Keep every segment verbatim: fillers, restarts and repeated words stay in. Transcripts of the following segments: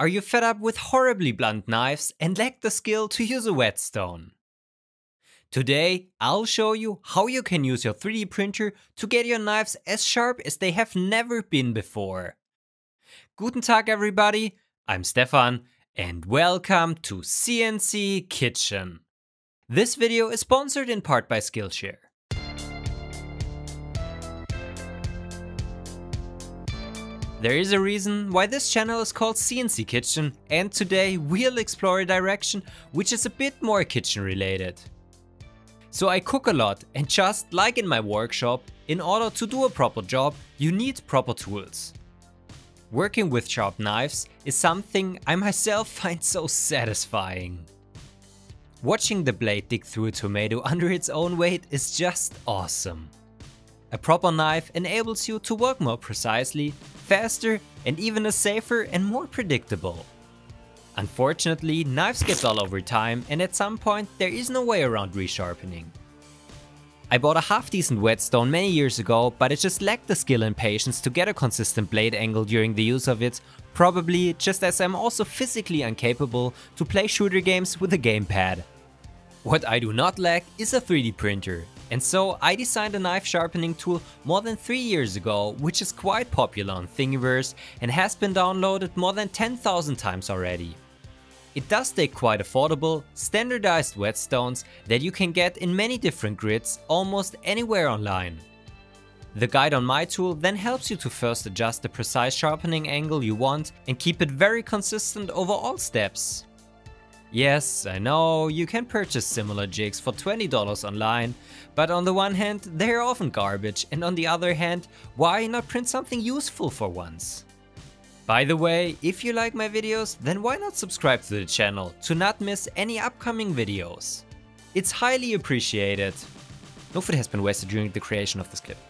Are you fed up with horribly blunt knives and lack the skill to use a whetstone? Today, I'll show you how you can use your three D printer to get your knives as sharp as they have never been before. Guten Tag everybody, I'm Stefan and welcome to C N C Kitchen. This video is sponsored in part by Skillshare. There is a reason why this channel is called C N C Kitchen, and today we'll explore a direction which is a bit more kitchen related. So I cook a lot, and just like in my workshop, in order to do a proper job you need proper tools. Working with sharp knives is something I myself find so satisfying. Watching the blade dig through a tomato under its own weight is just awesome. A proper knife enables you to work more precisely, faster, and even a safer and more predictable. Unfortunately, knives get dull over time, and at some point there is no way around resharpening. I bought a half-decent whetstone many years ago, but it just lacked the skill and patience to get a consistent blade angle during the use of it, probably just as I'm also physically incapable to play shooter games with a gamepad. What I do not lack is a three D printer. And so I designed a knife sharpening tool more than three years ago, which is quite popular on Thingiverse and has been downloaded more than ten thousand times already. It does take quite affordable, standardized whetstones that you can get in many different grids almost anywhere online. The guide on my tool then helps you to first adjust the precise sharpening angle you want and keep it very consistent over all steps. Yes, I know, you can purchase similar jigs for twenty dollars online, but on the one hand they're often garbage, and on the other hand, why not print something useful for once? By the way, if you like my videos, then why not subscribe to the channel to not miss any upcoming videos? It's highly appreciated. No food has been wasted during the creation of this clip.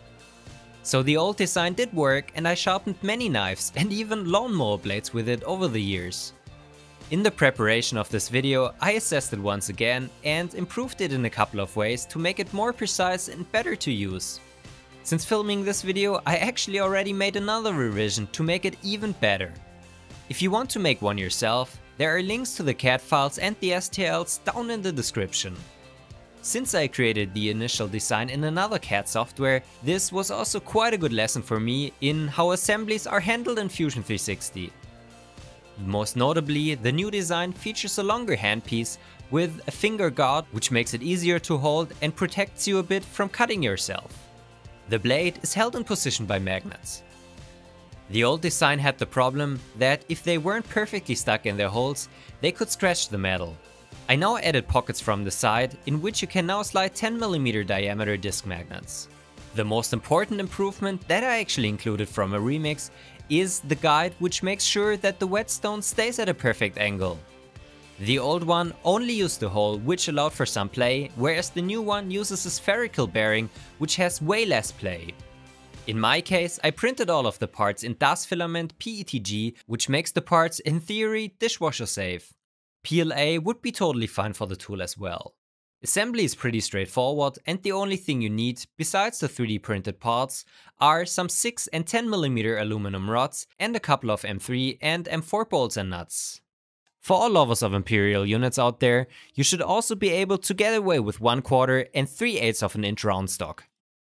So the old design did work, and I sharpened many knives and even lawnmower blades with it over the years. In the preparation of this video, I assessed it once again and improved it in a couple of ways to make it more precise and better to use. Since filming this video, I actually already made another revision to make it even better. If you want to make one yourself, there are links to the C A D files and the S T Ls down in the description. Since I created the initial design in another C A D software, this was also quite a good lesson for me in how assemblies are handled in Fusion three sixty. Most notably, the new design features a longer handpiece with a finger guard, which makes it easier to hold and protects you a bit from cutting yourself. The blade is held in position by magnets. The old design had the problem that if they weren't perfectly stuck in their holes, they could scratch the metal. I now added pockets from the side in which you can now slide ten millimeter diameter disc magnets. The most important improvement that I actually included from a remix is the guide, which makes sure that the whetstone stays at a perfect angle. The old one only used a hole, which allowed for some play, whereas the new one uses a spherical bearing, which has way less play. In my case, I printed all of the parts in Das Filament P E T G, which makes the parts in theory dishwasher safe. P L A would be totally fine for the tool as well. Assembly is pretty straightforward, and the only thing you need, besides the three D printed parts, are some six and ten millimeter aluminum rods and a couple of M three and M four bolts and nuts. For all lovers of Imperial units out there, you should also be able to get away with one quarter and three eighths of an inch round stock.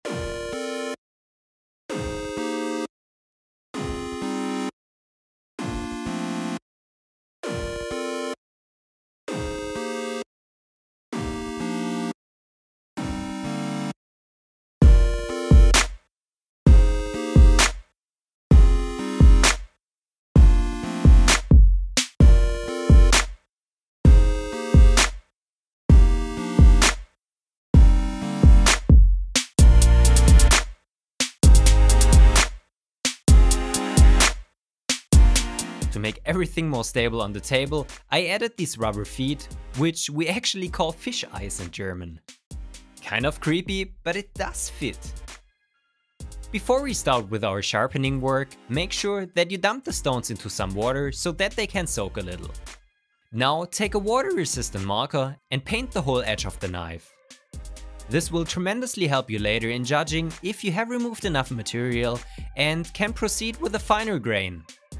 To make everything more stable on the table, I added these rubber feet, which we actually call fish eyes in German. Kind of creepy, but it does fit. Before we start with our sharpening work, make sure that you dump the stones into some water so that they can soak a little. Now take a water resistant marker and paint the whole edge of the knife. This will tremendously help you later in judging if you have removed enough material and can proceed with a finer grain.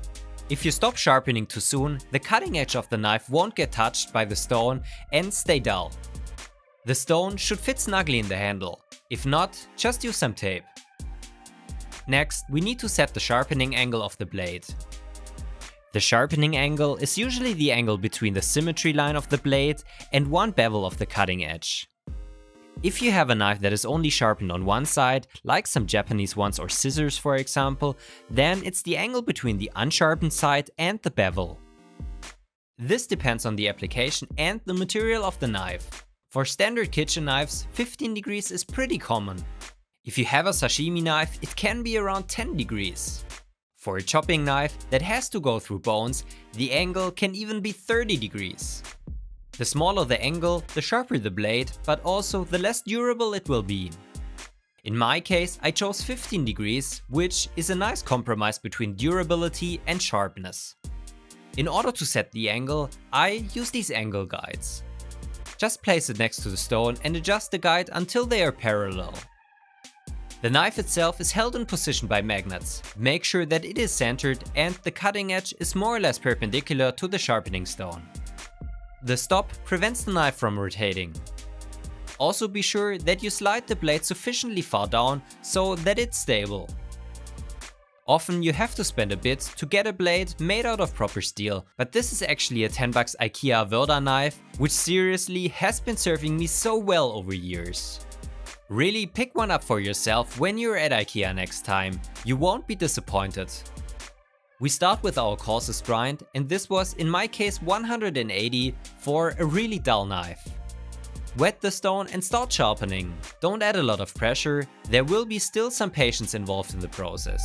If you stop sharpening too soon, the cutting edge of the knife won't get touched by the stone and stay dull. The stone should fit snugly in the handle. If not, just use some tape. Next, we need to set the sharpening angle of the blade. The sharpening angle is usually the angle between the symmetry line of the blade and one bevel of the cutting edge. If you have a knife that is only sharpened on one side, like some Japanese ones or scissors for example, then it's the angle between the unsharpened side and the bevel. This depends on the application and the material of the knife. For standard kitchen knives, fifteen degrees is pretty common. If you have a sashimi knife, it can be around ten degrees. For a chopping knife that has to go through bones, the angle can even be thirty degrees. The smaller the angle, the sharper the blade, but also the less durable it will be. In my case, I chose fifteen degrees, which is a nice compromise between durability and sharpness. In order to set the angle, I use these angle guides. Just place it next to the stone and adjust the guide until they are parallel. The knife itself is held in position by magnets. Make sure that it is centered and the cutting edge is more or less perpendicular to the sharpening stone. The stop prevents the knife from rotating. Also be sure that you slide the blade sufficiently far down so that it's stable. Often you have to spend a bit to get a blade made out of proper steel, but this is actually a ten bucks IKEA Verda knife, which seriously has been serving me so well over years. Really pick one up for yourself when you're at IKEA next time, you won't be disappointed. We start with our coarsest grind, and this was in my case one hundred eighty for a really dull knife. Wet the stone and start sharpening. Don't add a lot of pressure, there will be still some patience involved in the process.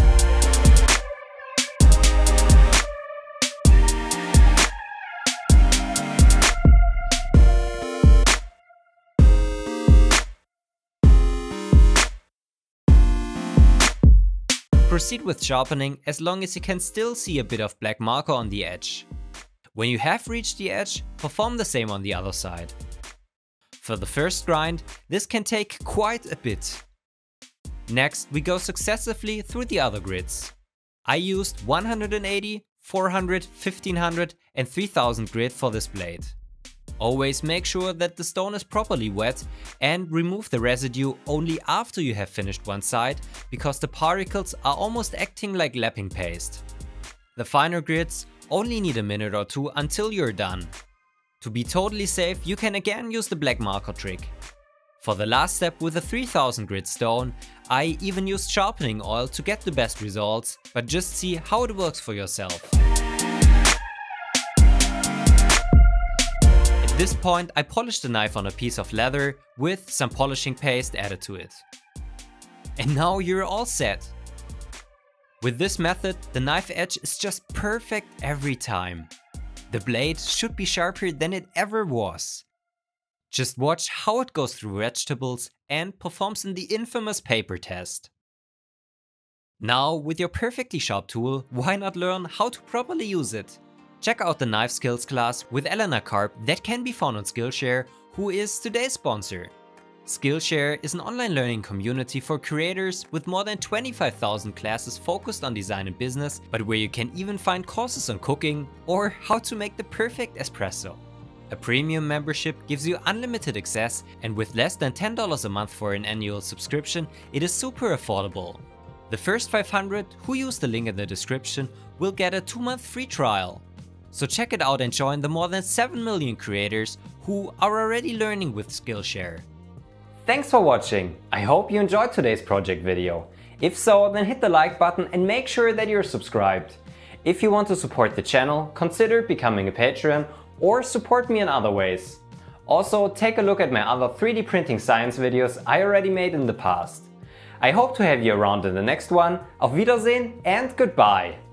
Proceed with sharpening as long as you can still see a bit of black marker on the edge. When you have reached the edge, perform the same on the other side. For the first grind, this can take quite a bit. Next, we go successively through the other grids. I used one hundred eighty, four hundred, fifteen hundred and three thousand grid for this blade. Always make sure that the stone is properly wet and remove the residue only after you have finished one side, because the particles are almost acting like lapping paste. The finer grids only need a minute or two until you're done. To be totally safe, you can again use the black marker trick. For the last step with a three thousand grit stone, I even used sharpening oil to get the best results, but just see how it works for yourself. At this point, I polished the knife on a piece of leather with some polishing paste added to it. And now you're all set. With this method, the knife edge is just perfect every time. The blade should be sharper than it ever was. Just watch how it goes through vegetables and performs in the infamous paper test. Now, with your perfectly sharp tool, why not learn how to properly use it? Check out the Knife Skills class with Elena Karp that can be found on Skillshare, who is today's sponsor. Skillshare is an online learning community for creators with more than twenty-five thousand classes focused on design and business, but where you can even find courses on cooking or how to make the perfect espresso. A premium membership gives you unlimited access, and with less than ten dollars a month for an annual subscription, it is super affordable. The first five hundred who use the link in the description will get a two month free trial. So check it out and join the more than seven million creators who are already learning with Skillshare. Thanks for watching. I hope you enjoyed today's project video. If so, then hit the like button and make sure that you're subscribed. If you want to support the channel, consider becoming a Patreon or support me in other ways. Also, take a look at my other three D printing science videos I already made in the past. I hope to have you around in the next one. Auf Wiedersehen and goodbye!